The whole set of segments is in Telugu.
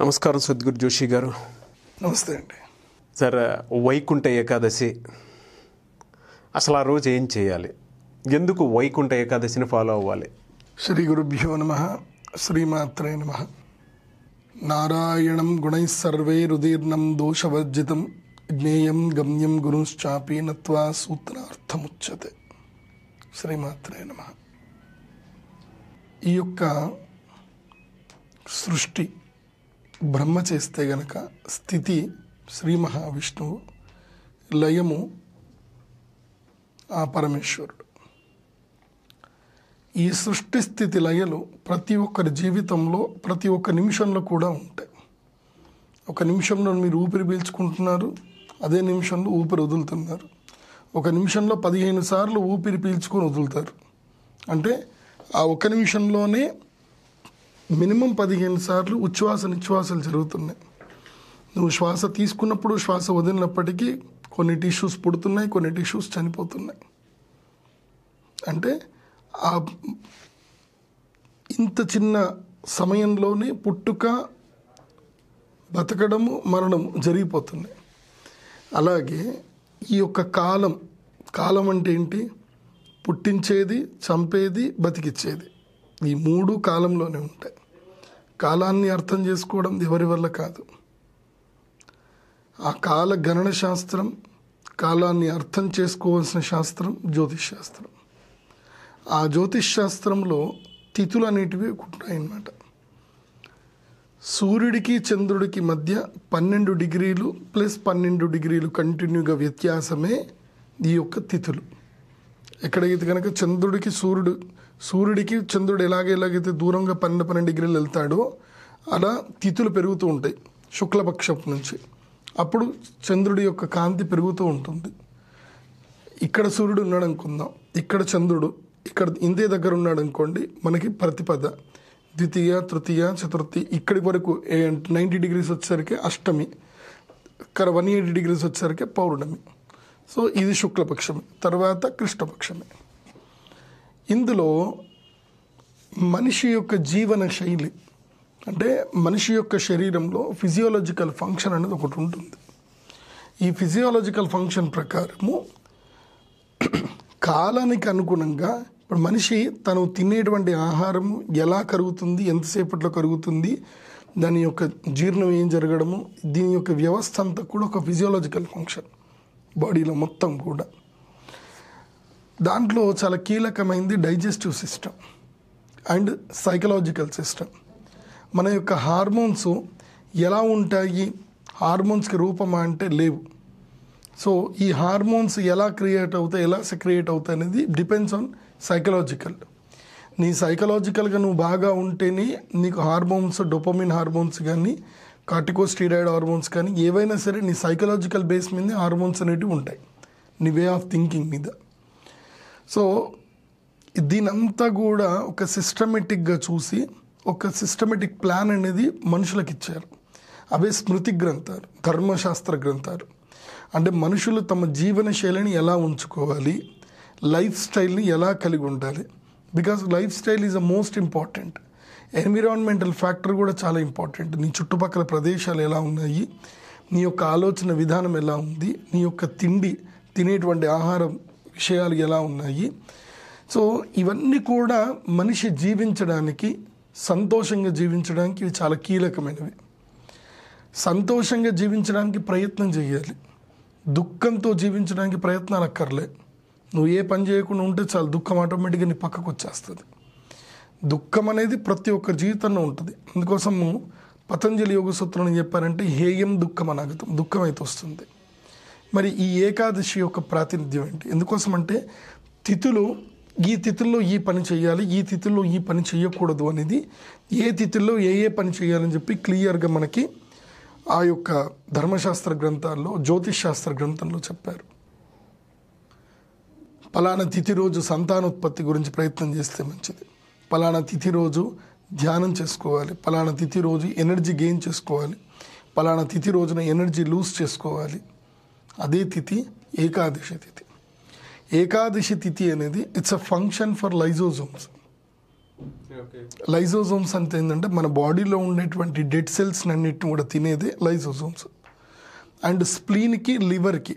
నమస్కారం సద్గురు జోషి గారు. నమస్తే అండి. సార్, వైకుంఠ ఏకాదశి అసలు ఆ రోజు ఏం చేయాలి? ఎందుకు వైకుంఠ ఏకాదశిని ఫాలో అవ్వాలి? శ్రీ గురుభ్యో నమః. శ్రీమాత్రే నమః. నారాయణం గుణైః సర్వైరుదీర్ణం దోషవర్జితం జ్ఞేయం గమ్యం గురుశ్చాపి నత్వా సూత్రార్థముచ్యతే. శ్రీమాత్రే నమః. ఈ యొక్క సృష్టి బ్రహ్మ చేస్తే గనక స్థితి శ్రీ మహావిష్ణువు, లయము ఆ పరమేశ్వరుడు. ఈ సృష్టి స్థితి లయలు ప్రతి ఒక్కరి జీవితంలో ప్రతి ఒక్క నిమిషంలో కూడా ఉంటాయి. ఒక నిమిషంలో మీరు ఊపిరి పీల్చుకుంటున్నారు, అదే నిమిషంలో ఊపిరి వదులుతున్నారు. ఒక నిమిషంలో 15 సార్లు ఊపిరి పీల్చుకొని వదులుతారు. అంటే ఆ ఒక నిమిషంలోనే మినిమం 15 సార్లు ఉచ్ఛ్వాస నిశ్వాసాలు జరుగుతున్నాయి. నువ్వు శ్వాస తీసుకున్నప్పుడు శ్వాస వదిలినప్పటికీ కొన్ని టిష్యూస్ పుడుతున్నాయి, కొన్ని టిష్యూస్ చనిపోతున్నాయి. అంటే ఆ ఇంత చిన్న సమయంలోనే పుట్టుక, బతకడము, మరణము జరిగిపోతున్నాయి. అలాగే ఈ యొక్క కాలం అంటే ఏంటి? పుట్టించేది, చంపేది, బతికిచ్చేది. ఈ 3 కాలంలోనే ఉంటాయి. కాలాన్ని అర్థం చేసుకోవడం ఎవరి వల్ల కాదు. ఆ కాల గణన శాస్త్రం, కాలాన్ని అర్థం చేసుకోవాల్సిన శాస్త్రం జ్యోతిష్ శాస్త్రం. ఆ జ్యోతిష్ శాస్త్రంలో తిథులు అనేటివి ఉంటాయన్నమాట. సూర్యుడికి చంద్రుడికి మధ్య 12 డిగ్రీలు ప్లస్ 12 డిగ్రీలు కంటిన్యూగా వ్యత్యాసమే ఈ యొక్క తిథులు. ఎక్కడైతే కనుక సూర్యుడికి చంద్రుడు ఎలాగైతే దూరంగా 12 డిగ్రీలు వెళ్తాడో అలా తిథులు పెరుగుతూ ఉంటాయి శుక్లపక్షం నుంచి. అప్పుడు చంద్రుడి యొక్క కాంతి పెరుగుతూ ఉంటుంది. ఇక్కడ సూర్యుడు ఉన్నాడు అనుకుందాం, ఇక్కడ చంద్రుడు ఇక్కడ ఇంతే దగ్గర ఉన్నాడు అనుకోండి, మనకి ప్రతిపద, ద్వితీయ, తృతీయ, చతుర్థి, ఇక్కడి వరకు 90 డిగ్రీస్ వచ్చేసరికి అష్టమి, ఇక్కడ 180 డిగ్రీస్ వచ్చేసరికి పౌర్ణమి. సో ఇది శుక్లపక్షమే. తర్వాత కృష్ణపక్షమే. ఇందులో మనిషి యొక్క జీవన శైలి అంటే మనిషి యొక్క శరీరంలో ఫిజియోలాజికల్ ఫంక్షన్ అనేది ఒకటి ఉంటుంది. ఈ ఫిజియోలాజికల్ ఫంక్షన్ ప్రకారము కాలానికి అనుగుణంగా ఇప్పుడు మనిషి తను తినేటువంటి ఆహారం ఎలా కరుగుతుంది, ఎంతసేపట్లో కరుగుతుంది, దాని యొక్క జీర్ణం ఏం జరగడము, దీని యొక్క వ్యవస్థ అంతా కూడా ఒక ఫిజియోలాజికల్ ఫంక్షన్ బాడీలో మొత్తం కూడా. దాంట్లో చాలా కీలకమైనది digestive system and psychological system. మన యొక్క హార్మోన్స్ ఎలా ఉంటాయి? హార్మోన్స్కి రూపమా అంటే లేవు. సో ఈ హార్మోన్స్ ఎలా క్రియేట్ అవుతాయి, ఎలా సెక్రియేట్ అవుతాయి అనేది డిపెండ్స్ ఆన్ సైకలాజికల్. నీ సైకలాజికల్గా నువ్వు బాగా ఉంటేనే నీకు హార్మోన్స్, డోపమిన్ హార్మోన్స్ కానీ, కార్టికోస్టీరాయిడ్ హార్మోన్స్ కానీ ఏవైనా సరే నీ సైకలాజికల్ బేస్ మీద హార్మోన్స్ అనేటివి ఉంటాయి, నీ వే ఆఫ్ థింకింగ్ మీద. సో దీనంతా కూడా ఒక సిస్టమేటిక్గా చూసి ఒక సిస్టమేటిక్ ప్లాన్ అనేది మనుషులకు ఇచ్చారు. అవే స్మృతి గ్రంథాలు, ధర్మశాస్త్ర గ్రంథాలు. అంటే మనుషులు తమ జీవన శైలిని ఎలా ఉంచుకోవాలి, లైఫ్ స్టైల్ని ఎలా కలిగి ఉండాలి. Because lifestyle is the most important. Environmental factor కూడా చాలా ఇంపార్టెంట్. నీ చుట్టుపక్కల ప్రదేశాలు ఎలా ఉన్నాయి, నీ యొక్క ఆలోచన విధానం ఎలా ఉంది, నీ యొక్క తినేటువంటి ఆహారం విషయాలు ఎలా ఉన్నాయి. సో ఇవన్నీ కూడా మనిషి జీవించడానికి, సంతోషంగా జీవించడానికి ఇవి చాలా కీలకమైనవి. సంతోషంగా జీవించడానికి ప్రయత్నం చేయాలి, దుఃఖంతో జీవించడానికి ప్రయత్నాలు అక్కర్లే. నువ్వు ఏ పని చేయకుండా ఉంటే చాలు, దుఃఖం ఆటోమేటిక్గా నీ పక్కకు వచ్చేస్తుంది. దుఃఖం అనేది ప్రతి ఒక్క జీవితంలో ఉంటుంది. అందుకోసము పతంజలి యోగ సూత్రం చెప్పారంటే హేయం దుఃఖం అనాగతం, దుఃఖం అయితే వస్తుంది. మరి ఈ ఏకాదశి యొక్క ప్రాతినిధ్యం ఏంటి? ఎందుకోసం అంటే తిథులు, ఈ తిథుల్లో ఈ పని చేయాలి, ఈ తిథుల్లో ఈ పని చేయకూడదు అనేది, ఏ తిథుల్లో ఏ పని చేయాలని చెప్పి క్లియర్గా మనకి ఆ యొక్క ధర్మశాస్త్ర గ్రంథాల్లో, జ్యోతిష్ శాస్త్ర గ్రంథంలో చెప్పారు. పలానా తిథి రోజు సంతానోత్పత్తి గురించి ప్రయత్నం చేస్తే మంచిది, పలానా తిథి రోజు ధ్యానం చేసుకోవాలి, పలానా తిథి రోజు ఎనర్జీ గెయిన్ చేసుకోవాలి, పలానా తిథి రోజున ఎనర్జీ లూజ్ చేసుకోవాలి. అదే తిథి ఏకాదశి తిథి. ఏకాదశి తిథి అనేది it's a function for lysosomes. Lysosomes అంటే ఏంటంటే మన బాడీలో ఉండేటువంటి డెడ్ సెల్స్ అన్నిటిని కూడా తినేదే లైజోజోమ్స్. అండ్ స్ప్లీన్కి, లివర్కి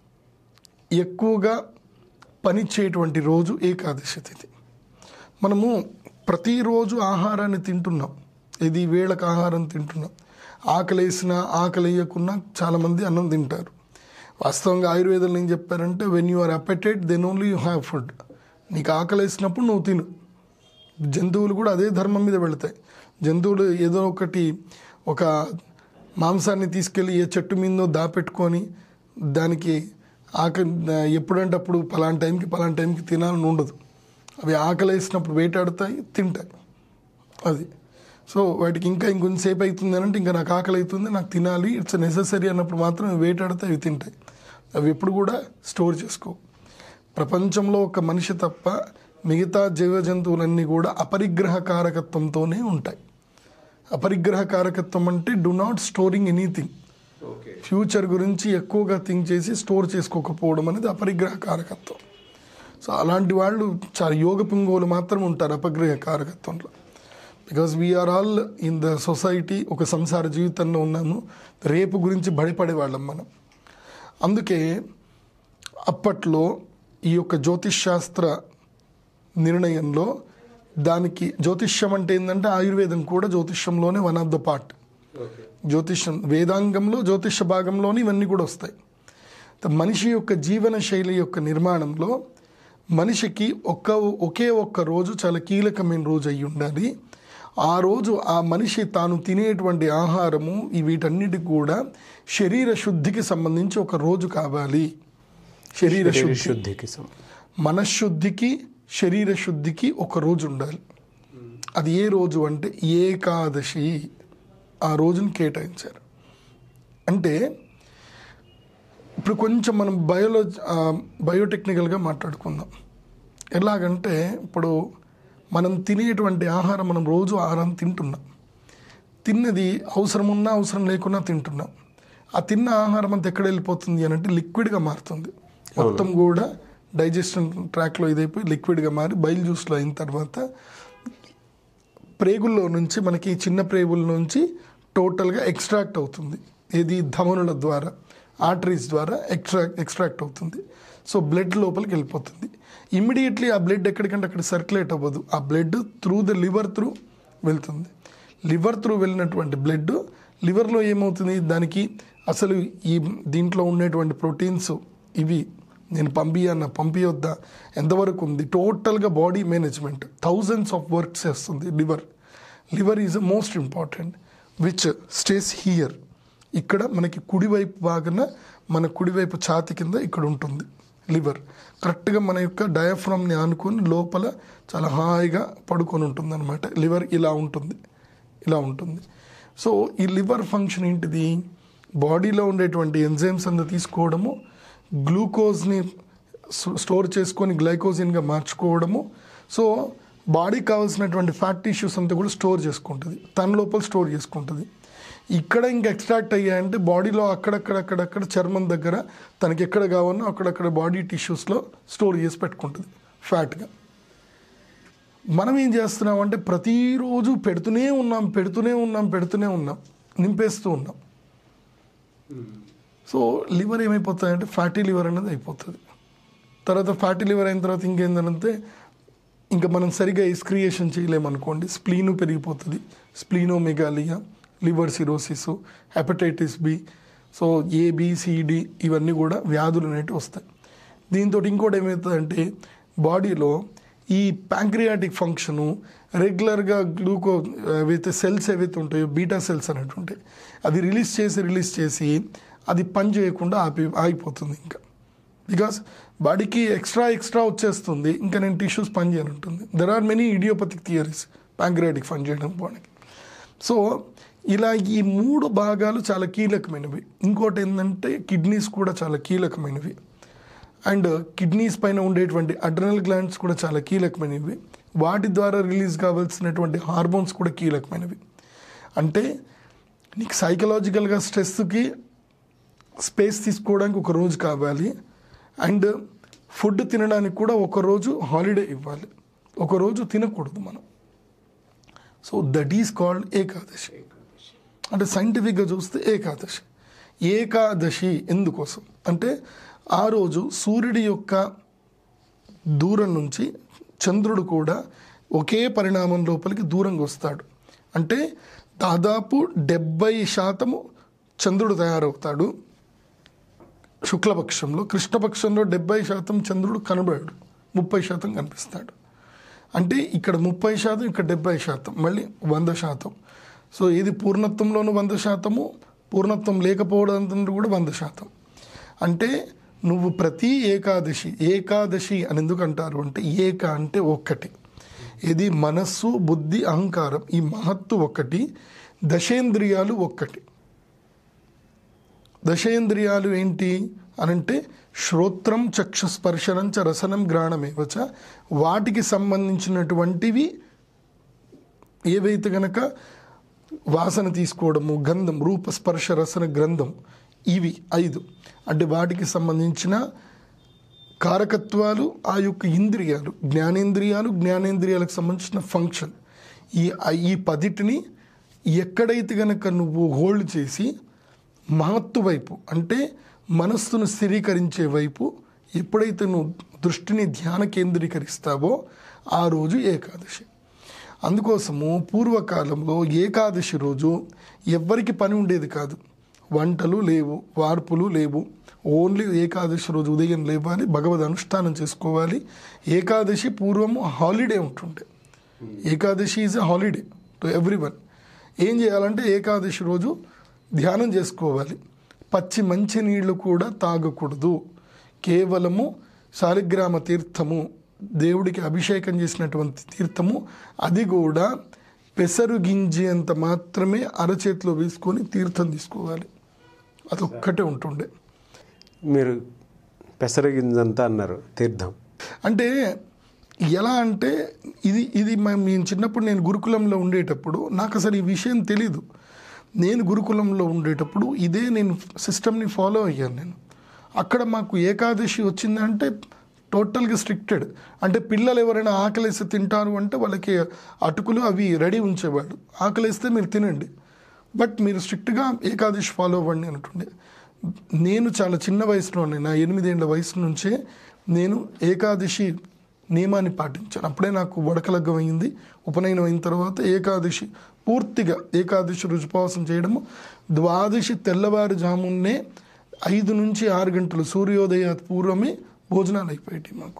ఎక్కువగా పనిచేయటువంటి రోజు ఏకాదశి తిథి. మనము ప్రతిరోజు ఆహారాన్ని తింటున్నాం, ఇది వేళకు ఆహారం తింటున్నాం. ఆకలి వేసినా ఆకలి వేయకున్నా చాలామంది అన్నం తింటారు. వాస్తవంగా ఆయుర్వేదంలో ఏం చెప్పారంటే, when you are appetite then only you have food. నీకు ఆకలి వేసినప్పుడు నువ్వు తిను. జంతువులు కూడా అదే ధర్మం మీద వెళతాయి. జంతువులు ఏదో ఒకటి ఒక మాంసాన్ని తీసుకెళ్ళి ఏ చెట్టు మీదో దాపెట్టుకొని దానికి ఎప్పుడంటే అప్పుడు పలానా టైంకి తినాలని ఉండదు. అవి ఆకలి వేసినప్పుడు వేటాడుతాయి, తింటాయి. అది సో వాటికి ఇంకొంచెంసేపు అవుతుంది అంటే ఇంకా నాకు ఆకలి అవుతుంది, నాకు తినాలి, ఇట్స్ నెససరీ అన్నప్పుడు మాత్రం వేటాడితే అవి తింటాయి. అవి ఎప్పుడు కూడా స్టోర్ చేసుకో. ప్రపంచంలో ఒక మనిషి తప్ప మిగతా జీవ జంతువులన్నీ కూడా అపరిగ్రహ కారకత్వంతోనే ఉంటాయి. అపరిగ్రహ కారకత్వం అంటే do not storing anything. Future గురించి ఎక్కువగా థింక్ చేసి స్టోర్ చేసుకోకపోవడం అనేది అపరిగ్రహ కారకత్వం. సో అలాంటి వాళ్ళు చాలా యోగ పుంగవులు మాత్రం ఉంటారు అపగ్రహ కారకత్వంలో. Because we are all in the society, ఒక సంసార జీవితంలో ఉన్నాము. రేపు గురించి భయపడేవాళ్ళం మనం. అందుకే అప్పట్లో ఈ యొక్క జ్యోతిష్శాస్త్ర నిర్ణయంలో దానికి జ్యోతిష్యం అంటే ఏంటంటే ఆయుర్వేదం కూడా జ్యోతిష్యంలోనే వన్ ఆఫ్ ద పార్ట్. జ్యోతిష్యం వేదాంగంలో జ్యోతిష భాగంలోని ఇవన్నీ కూడా వస్తాయి. మనిషి యొక్క జీవన శైలి యొక్క నిర్మాణంలో మనిషికి ఒకే ఒక్క రోజు చాలా కీలకమైన రోజు అయి ఉండాలి. ఆ రోజు ఆ మనిషి తాను తినేటువంటి ఆహారము వీటన్నిటికి కూడా శరీర శుద్ధికి సంబంధించి ఒక రోజు కావాలి. శరీర శుద్ధికి, మనశ్శుద్ధికి, శరీర శుద్ధికి ఒక రోజు ఉండాలి. అది ఏ రోజు అంటే ఏకాదశి. ఆ రోజును కేటాయించారు. అంటే ఇప్పుడు కొంచెం మనం బయోటెక్నికల్గా మాట్లాడుకుందాం. ఎలాగంటే ఇప్పుడు మనం తినేటువంటి ఆహారం, మనం రోజు ఆహారం తింటున్నాం. తిన్నది అవసరం ఉన్నా అవసరం లేకున్నా తింటున్నాం. ఆ తిన్న ఆహారం అంతా ఎక్కడ వెళ్ళిపోతుంది అని అంటే లిక్విడ్గా మారుతుంది. మొత్తం కూడా డైజెషన్ ట్రాక్లో ఇదైపోయి లిక్విడ్గా మారి బైల్ జ్యూస్లో అయిన తర్వాత ప్రేగుల్లో నుంచి, మనకి చిన్న ప్రేగుల నుంచి టోటల్గా ఎక్స్ట్రాక్ట్ అవుతుంది. ఇది ధమనుల ద్వారా, ఆర్టరీస్ ద్వారా ఎక్స్ట్రాక్ట్ అవుతుంది. సో బ్లడ్ లోపలికి వెళ్ళిపోతుంది. ఇమ్మీడియట్లీ ఆ బ్లడ్ ఎక్కడికంటే అక్కడ సర్క్యులేట్ అవ్వదు. ఆ blood through the liver through వెళ్తుంది. లివర్ త్రూ వెళ్ళినటువంటి బ్లడ్ లివర్లో ఏమవుతుంది, దానికి అసలు దీంట్లో ఉండేటువంటి ప్రోటీన్స్ ఇవి నేను పంపియొద్దా, ఎంతవరకు ఉంది, టోటల్గా body management, thousands of works చేస్తుంది liver is most important, which stays here. ఇక్కడ మనకి కుడివైపు భాగన, మన కుడివైపు ఛాతి కింద ఇక్కడ ఉంటుంది లివర్. కరెక్ట్గా మన యొక్క డయాఫ్రామ్ని ఆనుకొని లోపల చాలా హాయిగా పడుకొని ఉంటుంది అనమాట. లివర్ ఇలా ఉంటుంది. సో ఈ లివర్ ఫంక్షన్ ఏంటిది, బాడీలో ఉండేటువంటి ఎంజైమ్స్ అంతా తీసుకోవడము, గ్లూకోజ్ని స్టోర్ చేసుకొని గ్లైకోజిన్గా మార్చుకోవడము. సో బాడీకి కావాల్సినటువంటి ఫ్యాట్ టిష్యూస్ అంతా కూడా స్టోర్ చేసుకుంటుంది, తన లోపల స్టోర్ చేసుకుంటుంది. ఇక్కడ ఇంకా ఎక్స్ట్రాక్ట్ అయ్యాయంటే బాడీలో అక్కడక్కడ చర్మం దగ్గర తనకి ఎక్కడ కావాలన్నా అక్కడక్కడ బాడీ టిష్యూస్లో స్టోర్ చేసి పెట్టుకుంటుంది ఫ్యాట్గా. మనం ఏం చేస్తున్నాం అంటే ప్రతిరోజు పెడుతూనే ఉన్నాం, నింపేస్తూ ఉన్నాం. సో లివర్ ఏమైపోతుందంటే ఫ్యాటీ లివర్ అనేది అయిపోతుంది. తర్వాత ఫ్యాటీ లివర్ అయిన తర్వాత ఇంకేంటంటే ఇంకా మనం సరిగా ఎక్స్క్రియేషన్ చేయలేమనుకోండి, స్ప్లీను పెరిగిపోతుంది, splenomegaly, liver cirrhosis, hepatitis B, so ABCD ఇవన్నీ కూడా వ్యాధులు అనేవి వస్తాయి. దీంతో ఇంకోటి ఏమవుతుందంటే బాడీలో ఈ ప్యాంక్రియాటిక్ ఫంక్షను రెగ్యులర్గా ఏవైతే సెల్స్ ఏవైతే ఉంటాయో బీటా సెల్స్ అనేవి ఉంటాయి, అది రిలీజ్ చేసి అది పని చేయకుండా ఆగిపోతుంది. ఇంకా బికాస్ బాడీకి ఎక్స్ట్రా వచ్చేస్తుంది, ఇంకా నేను టిష్యూస్ పని చేయనుంటుంది. There are many idiopathic theories pancreatic పని చేయడం బాడీకి. సో ఇలా ఈ 3 భాగాలు చాలా కీలకమైనవి. ఇంకోటి ఏంటంటే కిడ్నీస్ కూడా చాలా కీలకమైనవి. అండ్ కిడ్నీస్ పైన ఉండేటువంటి అడ్రినల్ గ్లాండ్స్ కూడా చాలా కీలకమైనవి. వాటి ద్వారా రిలీజ్ కావాల్సినటువంటి హార్మోన్స్ కూడా కీలకమైనవి. అంటే నీకు సైకలాజికల్గా స్ట్రెస్కి స్పేస్ తీసుకోవడానికి ఒక రోజు కావాలి, అండ్ ఫుడ్ తినడానికి కూడా ఒక రోజు హాలిడే ఇవ్వాలి. ఒక రోజు తినకూడదు మనం. So that is called Ekadashi. అంటే సైంటిఫిక్గా చూస్తే ఏకాదశి. ఏకాదశి ఎందుకోసం అంటే ఆ రోజు సూర్యుడి యొక్క దూరం నుంచి చంద్రుడు కూడా ఒకే పరిణామం లోపలికి దూరంగా వస్తాడు. అంటే దాదాపు 70% చంద్రుడు తయారవుతాడు శుక్లపక్షంలో. కృష్ణపక్షంలో 70% చంద్రుడు కనబడాడు, 30% కనిపిస్తాడు. అంటే ఇక్కడ 30%, ఇక్కడ 70%, మళ్ళీ 100%. సో ఇది పూర్ణత్వంలోనూ 100%, పూర్ణత్వం లేకపోవడం కూడా 100%. అంటే నువ్వు ప్రతి ఏకాదశి అని ఎందుకు అంటారు అంటే ఏక అంటే ఒక్కటి. ఇది మనస్సు, బుద్ధి, అహంకారం ఈ మహత్తు ఒక్కటి, దశేంద్రియాలు ఒక్కటి. దశేంద్రియాలు ఏంటి అనంటే శ్రోత్రం, చక్షుస్పర్శనం చ రసనం గ్రాణమేవచ. వాటికి సంబంధించినటువంటివి ఏవైతే గనక వాసన తీసుకోవడము, గంధం, రూప, స్పర్శ, రసన, గ్రంథం, ఇవి 5. అంటే వాటికి సంబంధించిన కారకత్వాలు ఆ యొక్క ఇంద్రియాలు, జ్ఞానేంద్రియాలకు సంబంధించిన ఫంక్షన్, ఈ 10టిని ఎక్కడైతే గనక నువ్వు హోల్డ్ చేసి మహత్తు వైపు అంటే మనస్సును స్థిరీకరించే వైపు ఎప్పుడైతే నువ్వు దృష్టిని ధ్యాన కేంద్రీకరిస్తావో ఆ రోజు ఏకాదశి. అందుకోసము పూర్వకాలంలో ఏకాదశి రోజు ఎవ్వరికి పని ఉండేది కాదు. వంటలు లేవు, వార్పులు లేవు. ఓన్లీ ఏకాదశి రోజు ఉదయం లేవాలి, భగవద్ అనుష్ఠానం చేసుకోవాలి. ఏకాదశి పూర్వము హాలిడే ఉంటుండే. Ekadashi is a holiday to everyone. ఏం చేయాలంటే ఏకాదశి రోజు ధ్యానం చేసుకోవాలి. పచ్చి మంచి నీళ్లు కూడా తాగకూడదు. కేవలము శాలిగ్రామ తీర్థము, దేవుడికి అభిషేకం చేసినటువంటి తీర్థము, అది కూడా పెసరు గింజి అంత మాత్రమే అరచేతిలో వేసుకొని తీర్థం తీసుకోవాలి. అదొక్కటే ఉంటుండే. మీరు పెసరు గింజంతా అన్నారు తీర్థం అంటే ఎలా అంటే ఇది మేము చిన్నప్పుడు నేను గురుకులంలో ఉండేటప్పుడు నాకు అసలు ఈ విషయం తెలీదు. నేను గురుకులంలో ఉండేటప్పుడు ఇదే నేను సిస్టమ్ని ఫాలో అయ్యాను. నేను అక్కడ మాకు ఏకాదశి వచ్చిందంటే టోటల్గా స్ట్రిక్టెడ్. అంటే పిల్లలు ఎవరైనా ఆకలేసి తింటారు అంటే వాళ్ళకి అటుకులు అవి రెడీ ఉంచేవాడు. ఆకలేస్తే మీరు తినండి, బట్ మీరు స్ట్రిక్ట్గా ఏకాదశి ఫాలో అవ్వండి అంటుండే. నేను చాలా చిన్న వయసులోనే, నా 8 ఏళ్ల వయసు నుంచే నేను ఏకాదశి నియమాన్ని పాటించాను. అప్పుడే నాకు వడకలగ్గం అయింది. ఉపనయనం అయిన తర్వాత ఏకాదశి పూర్తిగా ఏకాదశి రుజుపవాసం చేయడము. ద్వాదశి తెల్లవారుజామునే 5 నుంచి 6 గంటలు సూర్యోదయ పూర్వమే భోజనాలు అయిపోయాయి మాకు.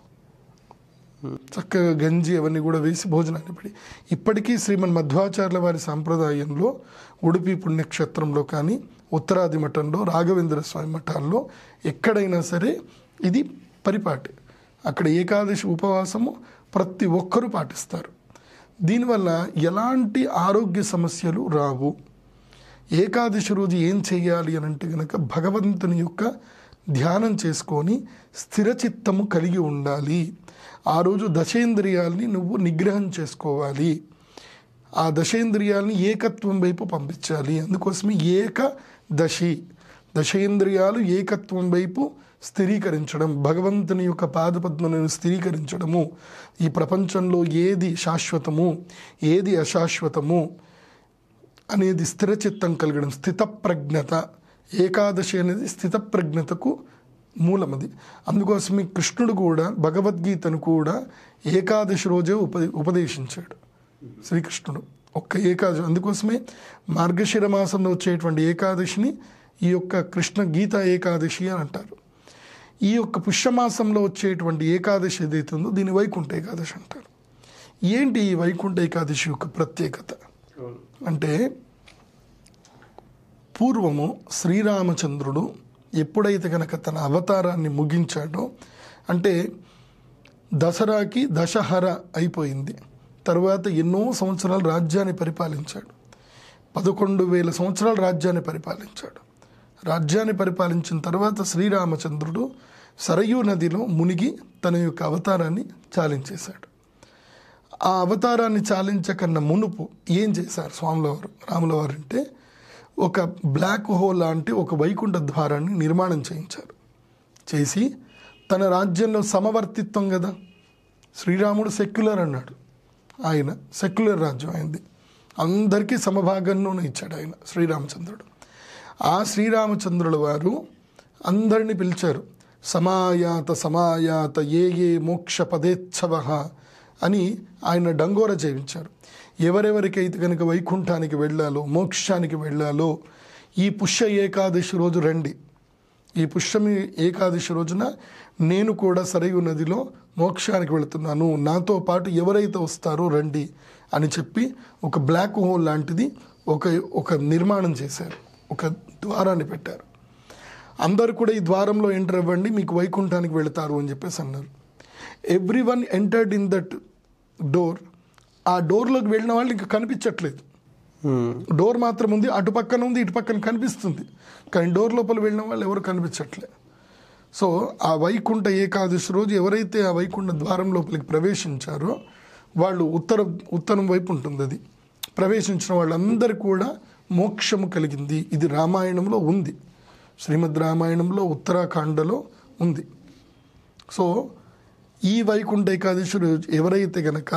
చక్కగా గంజి అవన్నీ కూడా వేసి భోజనాలు అయిపోయి. ఇప్పటికీ శ్రీమన్ మధ్వాచార్యుల వారి సాంప్రదాయంలో ఉడుపి పుణ్యక్షేత్రంలో కానీ, ఉత్తరాది మఠంలో, రాఘవేంద్ర స్వామి మఠాల్లో ఎక్కడైనా సరే ఇది పరిపాటి. అక్కడ ఏకాదశి ఉపవాసము ప్రతి ఒక్కరూ పాటిస్తారు. దీనివల్ల ఎలాంటి ఆరోగ్య సమస్యలు రావు. ఏకాదశి రోజు ఏం చేయాలి అని అంటే కనుక భగవంతుని యొక్క ధ్యానం చేసుకొని స్థిరచిత్తము కలిగి ఉండాలి. ఆ రోజు దశేంద్రియాల్ని నువ్వు నిగ్రహం చేసుకోవాలి. ఆ దశేంద్రియాల్ని ఏకత్వం వైపు పంపించాలి. అందుకోసమే ఏకదశి, దశేంద్రియాలు ఏకత్వం వైపు స్థిరీకరించడం, భగవంతుని యొక్క పాదపద్మలను స్థిరీకరించడము. ఈ ప్రపంచంలో ఏది శాశ్వతము, ఏది అశాశ్వతము అనేది స్థిరచిత్తం కలగడం, స్థితప్రజ్ఞత. ఏకాదశి అనేది స్థితప్రజ్ఞతకు మూలమది. అందుకోసమే కృష్ణుడు కూడా భగవద్గీతను కూడా ఏకాదశి రోజే ఉపదేశించాడు శ్రీకృష్ణుడు. ఒక్క ఏకాదశి. అందుకోసమే మార్గశిర మాసంలో వచ్చేటువంటి ఏకాదశిని ఈ యొక్క కృష్ణ గీత ఏకాదశి అని అంటారు. ఈ యొక్క పుష్యమాసంలో వచ్చేటువంటి ఏకాదశి ఏదైతే ఉందో దీన్ని వైకుంఠ ఏకాదశి అంటారు. ఏంటి ఈ వైకుంఠ ఏకాదశి యొక్క ప్రత్యేకత అంటే, పూర్వము శ్రీరామచంద్రుడు ఎప్పుడైతే కనుక తన అవతారాన్ని ముగించాడో, అంటే దసరాకి దశహర అయిపోయింది, తర్వాత ఎన్నో సంవత్సరాలు రాజ్యాన్ని పరిపాలించాడు. 11,000 సంవత్సరాలు రాజ్యాన్ని పరిపాలించాడు. రాజ్యాన్ని పరిపాలించిన తర్వాత శ్రీరామచంద్రుడు సరయూ నదిలో మునిగి తన యొక్క అవతారాన్ని చాలించేశాడు. ఆ అవతారాన్ని చాలించకన్నా మునుపు ఏం చేశారు స్వాములవారు, రాములవారు అంటే ఒక బ్లాక్ హోల్ లాంటి ఒక వైకుంఠ ద్వారాన్ని నిర్మాణం చేయించారు. చేసి తన రాజ్యంలో సమవర్తిత్వం కదా, శ్రీరాముడు సెక్యులర్ అన్నాడు, ఆయన సెక్యులర్ రాజ్యం అయింది. అందరికీ సమభాగంలోనే ఇచ్చాడు ఆయన శ్రీరామచంద్రుడు. ఆ శ్రీరామచంద్రుల వారు అందరినీ పిలిచారు. సమాయాత సమాయాత ఏ ఏ మోక్ష పదేచ్ఛవ అని ఆయన డంగోర చేయించారు. ఎవరెవరికైతే కనుక వైకుంఠానికి వెళ్ళాలో, మోక్షానికి వెళ్ళాలో ఈ పుష్య ఏకాదశి రోజు రండి. ఈ పుష్యమి ఏకాదశి రోజున నేను కూడా సరయు నదిలో మోక్షానికి వెళుతున్నాను, నాతో పాటు ఎవరైతే వస్తారో రండి అని చెప్పి ఒక బ్లాక్ హోల్ లాంటిది ఒక నిర్మాణం చేశారు, ఒక ద్వారాన్ని పెట్టారు. అందరు కూడా ఈ ద్వారంలో ఎంటర్ అవ్వండి, మీకు వైకుంఠానికి వెళతారు అని చెప్పేసి అన్నారు. Every one entered in that door. ఆ డోర్లోకి వెళ్ళిన వాళ్ళు ఇంకా కనిపించట్లేదు. డోర్ మాత్రం ఉంది, అటు పక్కన ఉంది, ఇటు పక్కన కనిపిస్తుంది, కానీ డోర్ లోపల వెళ్ళిన వాళ్ళు ఎవరు కనిపించట్లేదు. సో ఆ వైకుంఠ ఏకాదశి రోజు ఎవరైతే ఆ వైకుంఠ ద్వారం లోపలికి ప్రవేశించారో వాళ్ళు ఉత్తరం వైపు ఉంటుంది, అది ప్రవేశించిన వాళ్ళందరూ కూడా మోక్షము కలిగింది. ఇది రామాయణంలో ఉంది, శ్రీమద్ రామాయణంలో ఉత్తరాఖండలో ఉంది. సో ఈ వైకుంఠ ఏకాదశి రోజు ఎవరైతే గనక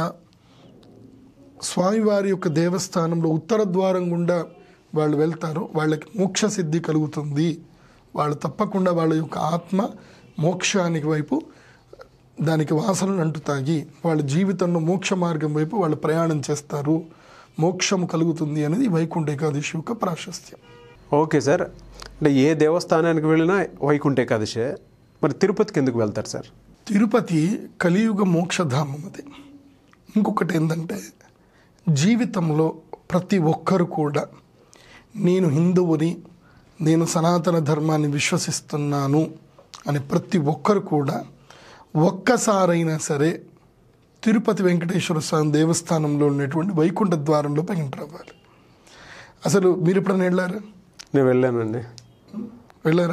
స్వామివారి యొక్క దేవస్థానంలో ఉత్తర ద్వారం గుండా వాళ్ళు వెళ్తారో వాళ్ళకి మోక్ష సిద్ధి కలుగుతుంది. వాళ్ళు తప్పకుండా వాళ్ళ యొక్క ఆత్మ మోక్షానికి వైపు దానికి వాసనలు అంటుతాయి. వాళ్ళ జీవితంలో మోక్ష మార్గం వైపు వాళ్ళు ప్రయాణం చేస్తారు, మోక్షము కలుగుతుంది అనేది వైకుంఠ ఏకాదశి యొక్క ప్రాశస్త్యం. ఓకే సార్, అంటే ఏ దేవస్థానానికి వెళ్ళినా వైకుంఠ ఏకాదశి. మరి తిరుపతికి ఎందుకు వెళ్తారు సార్? తిరుపతి కలియుగ మోక్షధామం. అది ఇంకొకటి ఏంటంటే, జీవితంలో ప్రతి ఒక్కరు కూడా నేను హిందువుని, నేను సనాతన ధర్మాన్ని విశ్వసిస్తున్నాను అని ప్రతి ఒక్కరు కూడా ఒక్కసారైనా సరే తిరుపతి వెంకటేశ్వర స్వామి దేవస్థానంలో ఉన్నటువంటి వైకుంఠ ద్వారంలో ఎంటర్ అవ్వాలి. అసలు మీరు ఎప్పుడైనా వెళ్ళారా? నేను వెళ్ళానండి. వెళ్ళారా?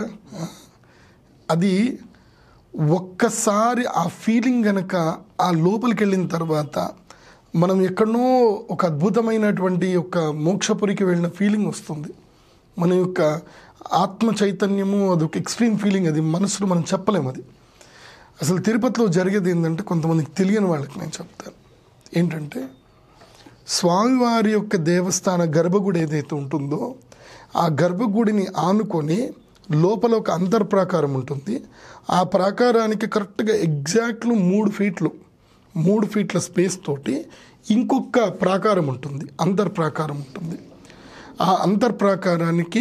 అది ఒక్కసారి ఆ ఫీలింగ్ గనక ఆ లోపలికి వెళ్ళిన తర్వాత మనం ఎక్కడనో ఒక అద్భుతమైనటువంటి ఒక మోక్షపురికి వెళ్ళిన ఫీలింగ్ వస్తుంది. మన యొక్క ఆత్మ చైతన్యము అదొక ఎక్స్ట్రీమ్ ఫీలింగ్, అది మనసులో మనం చెప్పలేము. అది అసలు తిరుపతిలో జరిగేది ఏంటంటే, కొంతమందికి తెలియని వాళ్ళకి నేను చెప్తాను ఏంటంటే, స్వామివారి యొక్క దేవస్థాన గర్భగుడి ఏదైతే ఉంటుందో ఆ గర్భగుడిని ఆనుకొని లోపల ఒక అంతర్ప్రాకారం ఉంటుంది. ఆ ప్రాకారానికి కరెక్ట్గా ఎగ్జాక్ట్లు 3 ఫీట్ల స్పేస్ తోటి ఇంకొక ప్రాకారం ఉంటుంది, అంతర్ప్రాకారం ఉంటుంది. ఆ అంతర్ప్రాకారానికి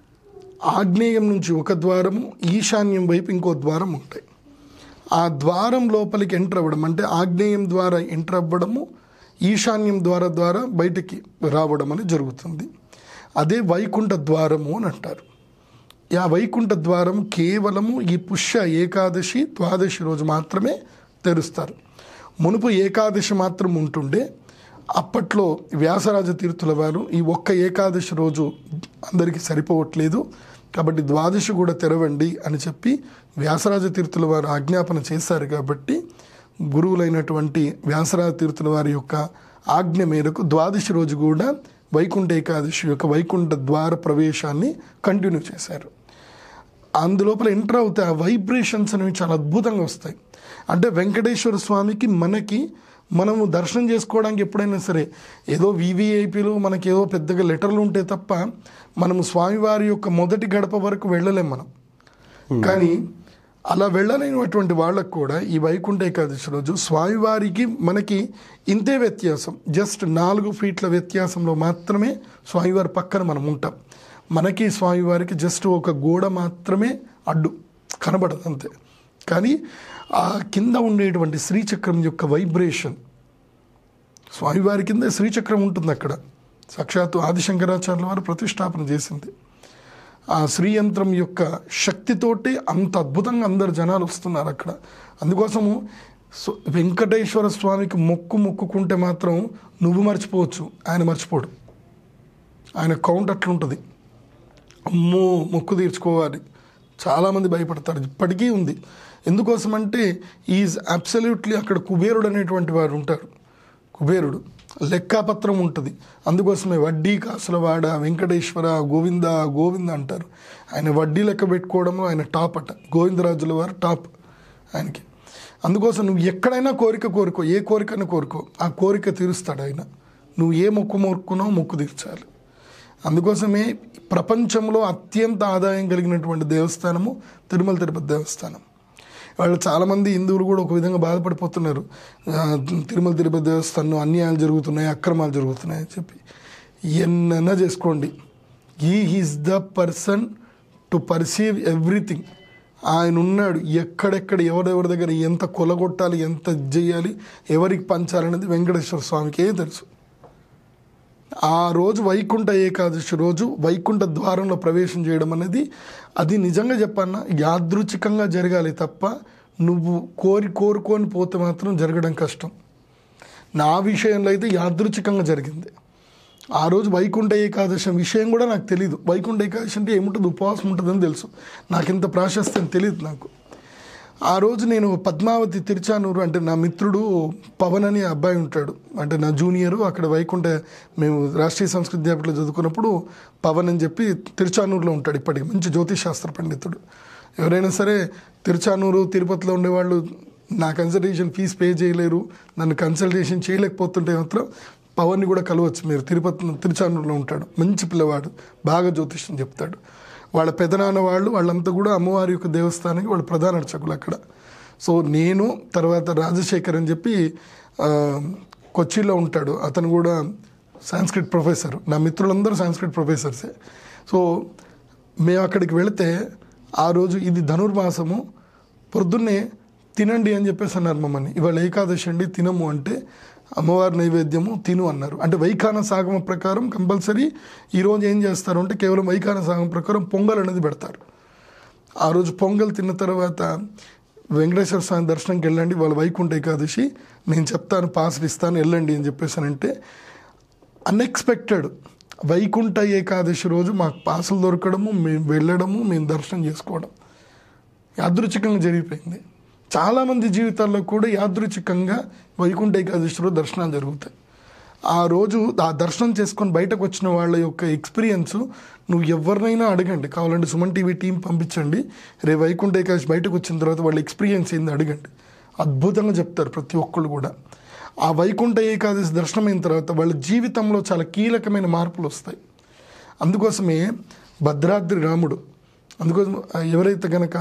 ఆగ్నేయం నుంచి ఒక ద్వారము, ఈశాన్యం వైపు ఇంకో ద్వారం ఉంటాయి. ఆ ద్వారం లోపలికి ఎంటర్ అవ్వడం అంటే ఆగ్నేయం ద్వారా ఎంటర్ అవ్వడము, ఈశాన్యం ద్వారా బయటికి రావడం అని జరుగుతుంది. అదే వైకుంఠ ద్వారము అని అంటారు. ఆ వైకుంఠ ద్వారం కేవలము ఈ పుష్య ఏకాదశి ద్వాదశి రోజు మాత్రమే తెరుస్తారు. మునుపు ఏకాదశి మాత్రం ఉంటుండే. అప్పట్లో వ్యాసరాజ తీర్థుల వారు ఈ ఒక్క ఏకాదశి రోజు అందరికీ సరిపోవట్లేదు కాబట్టి ద్వాదశి కూడా తెరవండి అని చెప్పి వ్యాసరాజ తీర్థుల వారు ఆజ్ఞాపన చేశారు. కాబట్టి గురువులైనటువంటి వ్యాసరాజ తీర్థుల వారి యొక్క ఆజ్ఞ మేరకు ద్వాదశి రోజు కూడా వైకుంఠ ఏకాదశి యొక్క వైకుంఠ ద్వార ప్రవేశాన్ని కంటిన్యూ చేశారు. అందులోపల ఎంటర్ అవుతే ఆ వైబ్రేషన్స్ అనేవి చాలా అద్భుతంగా వస్తాయి. అంటే వెంకటేశ్వర స్వామికి మనము దర్శనం చేసుకోవడానికి ఎప్పుడైనా సరే ఏదో వివిఐపీలు మనకి ఏదో పెద్దగా లెటర్లు ఉంటే తప్ప మనము స్వామివారి యొక్క మొదటి గడప వరకు వెళ్ళలేం మనం. కానీ అలా వెళ్ళలేనటువంటి వాళ్ళకు కూడా ఈ వైకుంఠ ఏకాదశి రోజు స్వామివారికి మనకి ఇంతే వ్యత్యాసం, జస్ట్ 4 ఫీట్ల వ్యత్యాసంలో మాత్రమే స్వామివారి పక్కన మనం ఉంటాం. మనకి స్వామివారికి జస్ట్ ఒక గోడ మాత్రమే అడ్డు కనబడదు అంతే. కానీ ఆ కింద ఉండేటువంటి శ్రీచక్రం యొక్క వైబ్రేషన్, స్వామివారి కింద శ్రీచక్రం ఉంటుంది, అక్కడ సాక్షాత్తు ఆదిశంకరాచార్యుల వారు ప్రతిష్టాపన చేసింది. ఆ శ్రీయంత్రం యొక్క శక్తితోటి అంత అద్భుతంగా అందరు జనాలు వస్తున్నారు అక్కడ. అందుకోసము వెంకటేశ్వర స్వామికి మొక్కుకుంటే మాత్రం నువ్వు మర్చిపోవచ్చు, ఆయన మర్చిపోడు. ఆయన కౌంట్ అట్లుంటుంది. అమ్మో మొక్కు తీర్చుకోవాలి, చాలామంది భయపడతారు. ఇప్పటికీ ఉంది. ఎందుకోసమంటే ఈజ్ అబ్సల్యూట్లీ అక్కడ కుబేరుడు అనేటువంటి వారు ఉంటారు. కుబేరుడు లెక్కాపత్రం ఉంటుంది. అందుకోసమే వడ్డీ కాసుల వాడ వెంకటేశ్వర గోవింద గోవింద అంటారు. ఆయన వడ్డీ లెక్క పెట్టుకోవడంలో ఆయన టాప్ అట. గోవిందరాజుల వారు టాప్ ఆయనకి. అందుకోసం నువ్వు ఎక్కడైనా కోరికో, ఏ కోరికను కోరుకో, ఆ కోరిక తీరుస్తాడు ఆయన. నువ్వు ఏ మొక్కు మొక్కున్నావు మొక్కు తీర్చాలి. అందుకోసమే ప్రపంచంలో అత్యంత ఆదాయం కలిగినటువంటి దేవస్థానము తిరుమల తిరుపతి దేవస్థానం. వాళ్ళు చాలామంది హిందువులు కూడా ఒక విధంగా బాధపడిపోతున్నారు, తిరుమల తిరుపతి దేవస్థానంలో అన్యాయాలు జరుగుతున్నాయి, అక్రమాలు జరుగుతున్నాయి అని చెప్పి. ఎన్నైనా చేసుకోండి, is the person to perceive everything. ఆయన ఉన్నాడు. ఎక్కడెక్కడ ఎవరెవరి దగ్గర ఎంత కొలగొట్టాలి, ఎంత చేయాలి, ఎవరికి పంచాలనేది వెంకటేశ్వర స్వామికే తెలుసు. ఆ రోజు వైకుంఠ ఏకాదశి రోజు వైకుంఠ ద్వారంలో ప్రవేశం చేయడం అనేది అది నిజంగా చెప్పన్నా యాదృచ్ఛికంగా జరగాలి తప్ప నువ్వు కోరుకొని పోతే మాత్రం జరగడం కష్టం. నా విషయంలో అయితే యాదృచ్ఛికంగా జరిగింది. ఆ రోజు వైకుంఠ ఏకాదశి విషయం కూడా నాకు తెలీదు. వైకుంఠ ఏకాదశి అంటే ఏముంటుంది, ఉపవాసం ఉంటుందని తెలుసు, నాకు ఇంత ప్రాశస్త్యం తెలియదు నాకు. ఆ రోజు నేను పద్మావతి తిరుచానూరు, అంటే నా మిత్రుడు పవన్ అని అబ్బాయి ఉంటాడు, అంటే నా జూనియరు, అక్కడ వైకుంఠ మేము రాష్ట్రీయ సంస్కృతి విద్యాపీఠంలో చదువుకున్నప్పుడు పవన్ అని చెప్పి తిరుచానూరులో ఉంటాడు. ఇప్పటికి మంచి జ్యోతిశాస్త్ర పండితుడు. ఎవరైనా సరే తిరుచానూరు తిరుపతిలో ఉండేవాళ్ళు నా కన్సల్టేషన్ ఫీజు పే చేయలేరు, నన్ను కన్సల్టేషన్ చేయలేకపోతుంటే మాత్రం పవన్ని కూడా కలవచ్చు మీరు. తిరుచానూరులో ఉంటాడు, మంచి పిల్లవాడు, బాగా జ్యోతిష్యం చెప్తాడు. వాళ్ళ పెదనాన్న వాళ్ళంతా కూడా అమ్మవారి యొక్క దేవస్థానానికి వాళ్ళు ప్రధాన అర్చకులు అక్కడ. సో నేను తర్వాత రాజశేఖర్ అని చెప్పి కొచ్చిలో ఉంటాడు, అతను కూడా సాంస్క్రిట్ ప్రొఫెసర్. నా మిత్రులందరూ సాంస్క్రిట్ ప్రొఫెసర్సే. సో మేము అక్కడికి వెళితే ఆ రోజు ఇది ధనుర్మాసము, పొద్దున్నే తినండి అని చెప్పేసి అన్నారు మమ్మల్ని. ఇవాళ ఏకాదశి అండి, తినము అంటే అమ్మవారి నైవేద్యము తిను అన్నారు. అంటే వైఖాన సాగమ ప్రకారం కంపల్సరీ ఈరోజు ఏం చేస్తారు అంటే కేవలం వైఖాన సాగమ ప్రకారం పొంగల్ అనేది పెడతారు. ఆ రోజు పొంగల్ తిన్న తర్వాత వెంకటేశ్వర స్వామి దర్శనంకి వెళ్ళండి, వాళ్ళ వైకుంఠ ఏకాదశి, నేను చెప్తాను పాసులు ఇస్తాను వెళ్ళండి అని చెప్పేసానంటే అన్ఎక్స్పెక్టెడ్ వైకుంఠ ఏకాదశి రోజు మాకు పాసులు దొరకడము, మేము వెళ్ళడము, మేము దర్శనం చేసుకోవడం యాదృచ్ఛికంగా జరిగిపోయింది. చాలామంది జీవితాల్లో కూడా యాదృచ్ఛికంగా వైకుంఠ ఏకాదశిలో దర్శనాలు జరుగుతాయి. ఆ రోజు ఆ దర్శనం చేసుకొని బయటకు వచ్చిన వాళ్ళ యొక్క ఎక్స్పీరియన్స్ నువ్వు ఎవరినైనా అడగండి, కావాలంటే సుమన్ టీవీ టీం పంపించండి, రేపు వైకుంఠ ఏకాదశి బయటకు వచ్చిన తర్వాత వాళ్ళ ఎక్స్పీరియన్స్ ఏంది అడగండి, అద్భుతంగా చెప్తారు ప్రతి ఒక్కళ్ళు కూడా. ఆ వైకుంఠ ఏకాదశి దర్శనం అయిన తర్వాత వాళ్ళ జీవితంలో చాలా కీలకమైన మార్పులు వస్తాయి. అందుకోసమే భద్రాద్రి రాముడు, అందుకోసం ఎవరైతే కనుక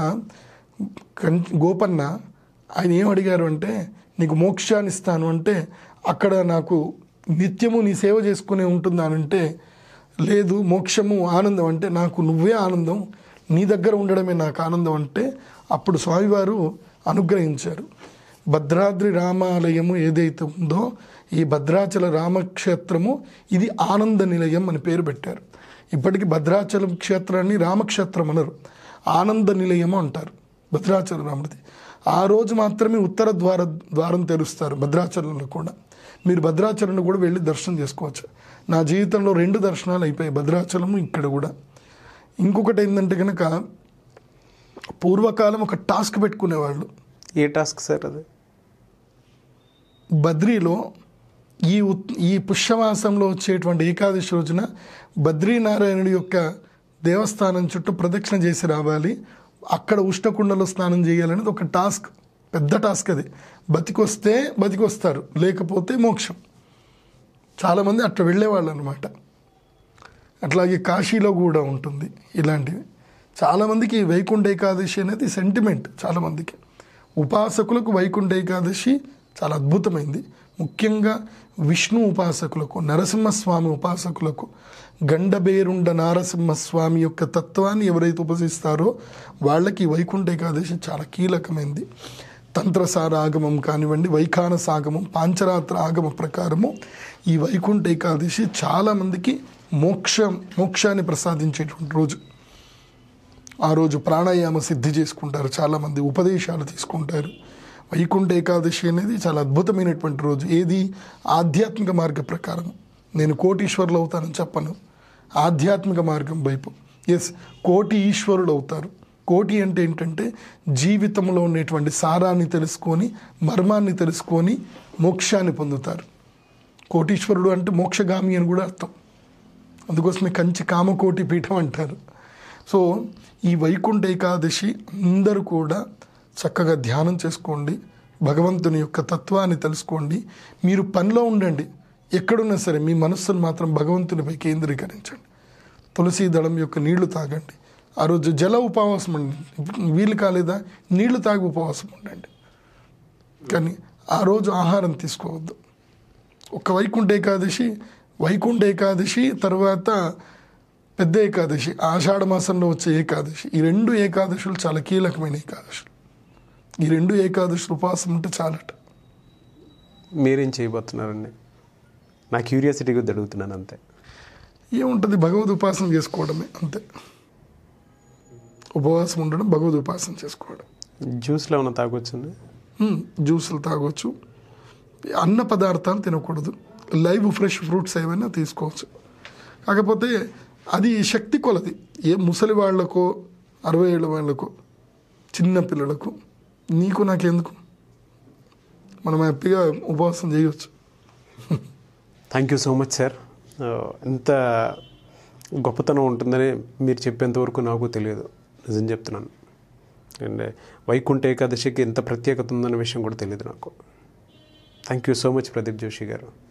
గోపన్న ఆయన ఏం అడిగారు అంటే నీకు మోక్షాన్ని ఇస్తాను అంటే అక్కడ నాకు నిత్యము నీ సేవ చేసుకునే ఉంటుందా అంటే లేదు, మోక్షము ఆనందం అంటే నాకు నువ్వే ఆనందం, నీ దగ్గర ఉండడమే నాకు ఆనందం అంటే అప్పుడు స్వామివారు అనుగ్రహించారు. భద్రాద్రి రామాలయము ఏదైతే ఉందో ఈ భద్రాచల రామక్షేత్రము ఇది ఆనంద నిలయం అని పేరు పెట్టారు. ఇప్పటికీ భద్రాచలం క్షేత్రాన్ని రామక్షేత్రం అనరు, ఆనంద నిలయము అంటారు భద్రాచల రాముడిది. ఆ రోజు మాత్రమే ఉత్తర ద్వారం తెరుస్తారు భద్రాచలంలో కూడా. మీరు భద్రాచలంలో కూడా వెళ్ళి దర్శనం చేసుకోవచ్చు. నా జీవితంలో 2 దర్శనాలు అయిపోయాయి, భద్రాచలము ఇక్కడ కూడా. ఇంకొకటి ఏంటంటే కనుక పూర్వకాలం ఒక టాస్క్ పెట్టుకునేవాళ్ళు. ఏ టాస్క్ సార్ అది? బద్రీలో ఈ పుష్యమాసంలో వచ్చేటువంటి ఏకాదశి రోజున బద్రీనారాయణుడి యొక్క దేవస్థానం చుట్టూ ప్రదక్షిణ చేసి రావాలి, అక్కడ ఉష్ణకుండలో స్నానం చేయాలనేది ఒక టాస్క్, పెద్ద టాస్క్ అది. బతికొస్తే బతికొస్తారు, లేకపోతే మోక్షం. చాలామంది అట్లా వెళ్ళేవాళ్ళు అనమాట. అట్లాగే కాశీలో కూడా ఉంటుంది ఇలాంటివి. చాలామందికి వైకుంఠ ఏకాదశి అనేది సెంటిమెంట్. చాలామందికి ఉపాసకులకు వైకుంఠ ఏకాదశి చాలా అద్భుతమైంది. ముఖ్యంగా విష్ణు ఉపాసకులకు, నరసింహస్వామి ఉపాసకులకు, గండబేరుండ నారసింహస్వామి యొక్క తత్వాన్ని ఎవరైతే ఉపసిస్తారో వాళ్ళకి వైకుంఠ ఏకాదశి చాలా కీలకమైంది. తంత్రసార ఆగమం కానివ్వండి, వైఖానస ఆగమం, పాంచరాత్ర ఆగమ ప్రకారము ఈ వైకుంఠ ఏకాదశి చాలామందికి మోక్షాన్ని ప్రసాదించేటువంటి రోజు. ఆ రోజు ప్రాణాయామ సిద్ధి చేసుకుంటారు, చాలామంది ఉపదేశాలు తీసుకుంటారు. వైకుంఠ ఏకాదశి అనేది చాలా అద్భుతమైనటువంటి రోజు. ఏది? ఆధ్యాత్మిక మార్గ ప్రకారం. నేను కోటీశ్వరులు అవుతానని చెప్పను, ఆధ్యాత్మిక మార్గం వైపు. కోటి ఈశ్వరులు అవుతారు. కోటి అంటే ఏంటంటే జీవితంలో ఉండేటువంటి సారాన్ని తెలుసుకొని, మర్మాన్ని తెలుసుకొని మోక్షాన్ని పొందుతారు. కోటీశ్వరుడు అంటే మోక్షగామి అని కూడా అర్థం. అందుకోసమే కంచి కామకోటి పీఠం అంటారు. సో ఈ వైకుంఠ ఏకాదశి అందరూ కూడా చక్కగా ధ్యానం చేసుకోండి, భగవంతుని యొక్క తత్వాన్ని తెలుసుకోండి. మీరు పనిలో ఉండండి, ఎక్కడున్నా సరే మీ మనస్సును మాత్రం భగవంతునిపై కేంద్రీకరించండి. తులసి దళం యొక్క నీళ్లు తాగండి. ఆ రోజు జల ఉపవాసం ఉండండి. వీలు కాలేదా నీళ్లు తాగి ఉపవాసం ఉండండి. కానీ ఆ రోజు ఆహారం తీసుకోవద్దు. ఒక వైకుంఠ ఏకాదశి తర్వాత పెద్ద ఏకాదశి, ఆషాఢ మాసంలో వచ్చే ఏకాదశి, ఈ 2 ఏకాదశులు చాలా కీలకమైన ఏకాదశులు. ఈ 2 ఏకాదశులు ఉపవాసం ఉంటే చాలట. మీరేం చేయబోతున్నారండి? నా క్యూరియాసిటీ కొద్ది అడుగుతున్నాను అంతే. ఏముంటుంది, భగవద్ ఉపాసన చేసుకోవడమే అంతే. ఉపవాసం ఉండడం, భగవద్ ఉపాసన చేసుకోవడం. జ్యూస్లో ఏమైనా తాగొచ్చండి? జ్యూసులు తాగొచ్చు. అన్న పదార్థాలు తినకూడదు. లైవ్ ఫ్రెష్ ఫ్రూట్స్ ఏమైనా తీసుకోవచ్చు. కాకపోతే అది శక్తి కొలది. ఏ ముసలి వాళ్ళకో 60 ఏళ్ళ వాళ్ళకో చిన్న పిల్లలకు నీకు నాకెందుకు, మనం హ్యాపీగా ఉపవాసం చేయవచ్చు. Thank you so much sir. ఎంత గొప్పతనం ఉంటుందని మీరు చెప్పేంతవరకు నాకు తెలియదు, నిజం చెప్తున్నాను. అండ్ వైకుంఠ ఏకాదశికి ఎంత ప్రత్యేకత ఉందన్న విషయం కూడా తెలియదు నాకు. Thank you so much Pradeep Joshi గారు.